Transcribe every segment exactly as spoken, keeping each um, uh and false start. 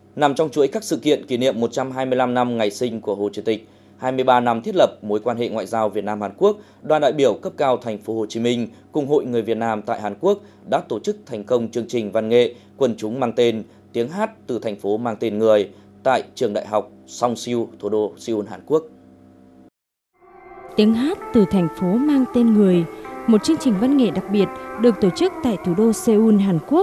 Nằm trong chuỗi các sự kiện kỷ niệm một trăm hai mươi lăm năm ngày sinh của Hồ Chủ tịch, hai mươi ba năm thiết lập mối quan hệ ngoại giao Việt Nam Hàn Quốc, đoàn đại biểu cấp cao thành phố Hồ Chí Minh cùng Hội người Việt Nam tại Hàn Quốc đã tổ chức thành công chương trình văn nghệ quần chúng mang tên Tiếng hát từ thành phố mang tên người tại trường đại học Songsil, thủ đô Seoul, Hàn Quốc. Tiếng hát từ thành phố mang tên người, một chương trình văn nghệ đặc biệt được tổ chức tại thủ đô Seoul, Hàn Quốc.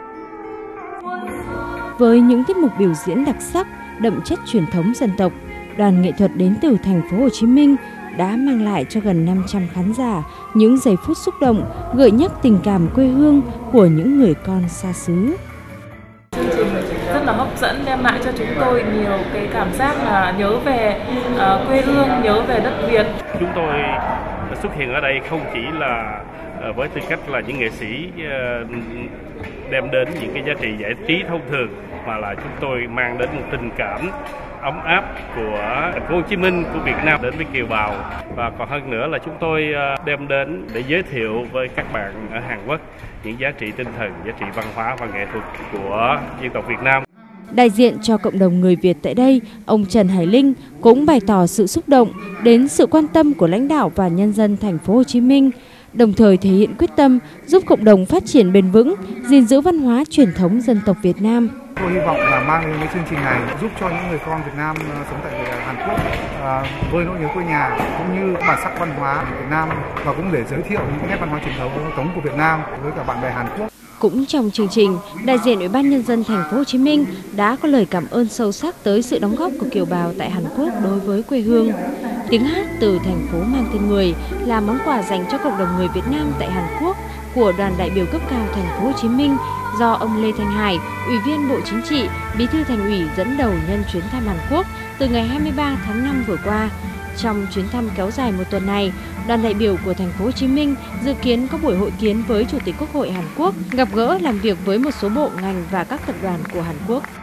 Với những tiết mục biểu diễn đặc sắc, đậm chất truyền thống dân tộc, đoàn nghệ thuật đến từ thành phố Hồ Chí Minh đã mang lại cho gần năm trăm khán giả những giây phút xúc động, gợi nhắc tình cảm quê hương của những người con xa xứ. Chương trình rất là hấp dẫn, đem lại cho chúng tôi nhiều cái cảm giác là nhớ về uh, quê hương, nhớ về đất Việt. Chúng tôi xuất hiện ở đây không chỉ là với tư cách là những nghệ sĩ đem đến những cái giá trị giải trí thông thường, mà là chúng tôi mang đến một tình cảm ấm áp của thành phố Hồ Chí Minh, của Việt Nam đến với kiều bào. Và còn hơn nữa là chúng tôi đem đến để giới thiệu với các bạn ở Hàn Quốc những giá trị tinh thần, giá trị văn hóa và nghệ thuật của dân tộc Việt Nam. Đại diện cho cộng đồng người Việt tại đây, ông Trần Hải Linh cũng bày tỏ sự xúc động đến sự quan tâm của lãnh đạo và nhân dân thành phố Hồ Chí Minh, đồng thời thể hiện quyết tâm giúp cộng đồng phát triển bền vững, gìn giữ văn hóa truyền thống dân tộc Việt Nam. Tôi hy vọng là mang đến cái chương trình này giúp cho những người con Việt Nam sống tại Hàn Quốc uh, vơi nỗi nhớ quê nhà cũng như bản sắc văn hóa của Việt Nam, và cũng để giới thiệu những nét văn hóa truyền thống của Việt Nam với cả bạn bè Hàn Quốc. Cũng trong chương trình, đại diện Ủy ban Nhân dân thành phố Hồ Chí Minh đã có lời cảm ơn sâu sắc tới sự đóng góp của kiều bào tại Hàn Quốc đối với quê hương. Tiếng hát từ thành phố mang tên người là món quà dành cho cộng đồng người Việt Nam tại Hàn Quốc của đoàn đại biểu cấp cao thành phố Hồ Chí Minh do ông Lê Thanh Hải, Ủy viên Bộ Chính trị, Bí thư Thành ủy dẫn đầu nhân chuyến thăm Hàn Quốc từ ngày hai mươi ba tháng năm vừa qua. Trong chuyến thăm kéo dài một tuần này, đoàn đại biểu của thành phố Hồ Chí Minh dự kiến có buổi hội kiến với Chủ tịch Quốc hội Hàn Quốc, gặp gỡ làm việc với một số bộ ngành và các tập đoàn của Hàn Quốc.